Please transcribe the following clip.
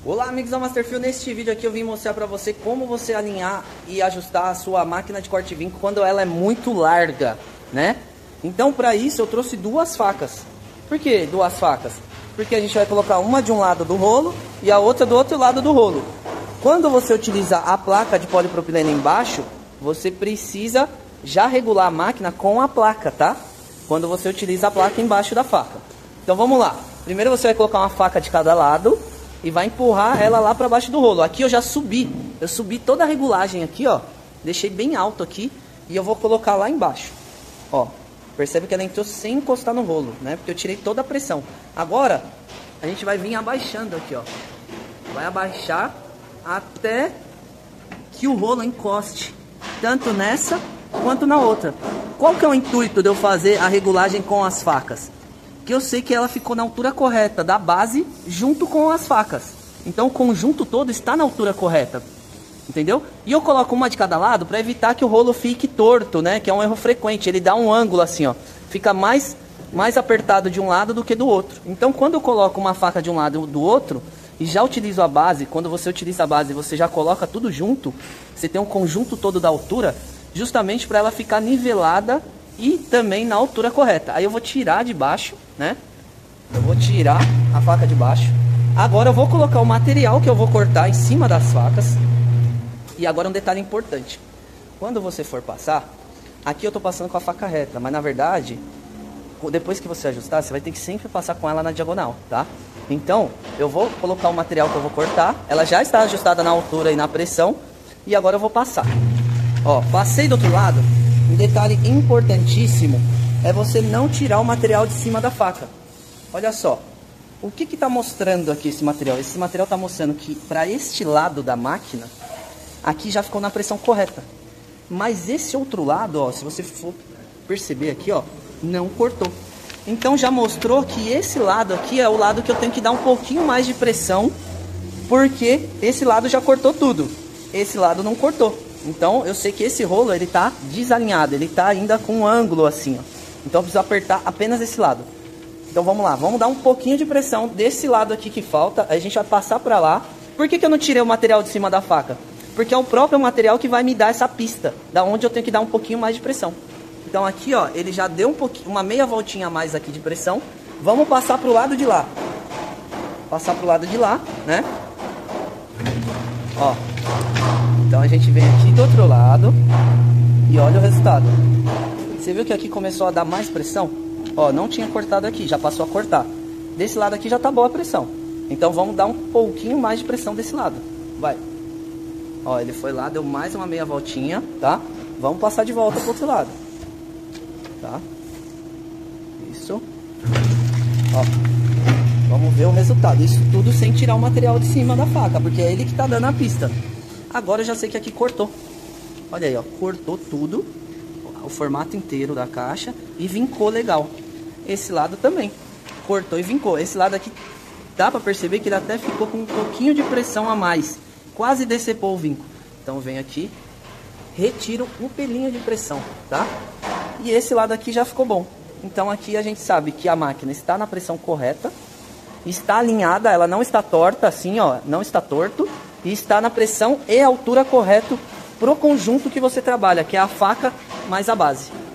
Olá amigos da Masterfeel, neste vídeo aqui eu vim mostrar para você como você alinhar e ajustar a sua máquina de corte e vinco quando ela é muito larga, né? Então para isso eu trouxe duas facas. Por que duas facas? Porque a gente vai colocar uma de um lado do rolo e a outra do outro lado do rolo. Quando você utiliza a placa de polipropileno embaixo, você precisa já regular a máquina com a placa, tá? Quando você utiliza a placa embaixo da faca. Então vamos lá. Primeiro você vai colocar uma faca de cada lado e vai empurrar ela lá para baixo do rolo. Aqui eu já subi. Eu subi toda a regulagem aqui, ó. Deixei bem alto aqui e eu vou colocar lá embaixo. Ó, percebe que ela entrou sem encostar no rolo, né? Porque eu tirei toda a pressão. Agora a gente vai vir abaixando aqui, ó. Vai abaixar até que o rolo encoste tanto nessa quanto na outra. Qual que é o intuito de eu fazer a regulagem com as facas? Que eu sei que ela ficou na altura correta da base junto com as facas. Então o conjunto todo está na altura correta, entendeu? E eu coloco uma de cada lado para evitar que o rolo fique torto, né? Que é um erro frequente, ele dá um ângulo assim, ó. Fica mais apertado de um lado do que do outro. Então quando eu coloco uma faca de um lado e do outro, e já utilizo a base, quando você utiliza a base você já coloca tudo junto, você tem um conjunto todo da altura, justamente para ela ficar nivelada e também na altura correta. Aí eu vou tirar de baixo, né? Eu vou tirar a faca de baixo. Agora eu vou colocar o material que eu vou cortar em cima das facas. E agora um detalhe importante. Quando você for passar, aqui eu tô passando com a faca reta, mas na verdade, depois que você ajustar, você vai ter que sempre passar com ela na diagonal, tá? Então, eu vou colocar o material que eu vou cortar. Ela já está ajustada na altura e na pressão. E agora eu vou passar. Ó, passei do outro lado. Um detalhe importantíssimo é você não tirar o material de cima da faca. Olha só, o que está mostrando aqui esse material? Esse material está mostrando que para este lado da máquina, aqui já ficou na pressão correta. Mas esse outro lado, ó, se você for perceber aqui, ó, não cortou. Então já mostrou que esse lado aqui é o lado que eu tenho que dar um pouquinho mais de pressão, porque esse lado já cortou tudo. Esse lado não cortou. Então eu sei que esse rolo ele tá desalinhado, ele tá ainda com um ângulo assim, ó. Então eu preciso apertar apenas esse lado. Então vamos lá, vamos dar um pouquinho de pressão desse lado aqui que falta, a gente vai passar para lá. Por que eu não tirei o material de cima da faca? Porque é o próprio material que vai me dar essa pista, da onde eu tenho que dar um pouquinho mais de pressão. Então aqui, ó, ele já deu um pouquinho, uma meia voltinha a mais aqui de pressão. Vamos passar pro lado de lá. Passar pro lado de lá, né? Ó. Então a gente vem aqui do outro lado e olha o resultado. Você viu que aqui começou a dar mais pressão? Ó, não tinha cortado aqui, já passou a cortar. Desse lado aqui já tá boa a pressão. Então vamos dar um pouquinho mais de pressão desse lado. Vai. Ó, ele foi lá, deu mais uma meia voltinha, tá? Vamos passar de volta pro outro lado. Tá? Isso. Ó. Vamos ver o resultado. Isso tudo sem tirar o material de cima da faca, porque é ele que tá dando a pista. Agora eu já sei que aqui cortou. Olha aí, ó, cortou tudo, o formato inteiro da caixa e vincou legal. Esse lado também cortou e vincou. Esse lado aqui dá pra perceber que ele até ficou com um pouquinho de pressão a mais, quase decepou o vinco. Então vem aqui, retiro um pelinho de pressão, tá? E esse lado aqui já ficou bom. Então aqui a gente sabe que a máquina está na pressão correta, está alinhada, ela não está torta assim, ó, não está torto. E está na pressão e altura correto pro conjunto que você trabalha, que é a faca mais a base.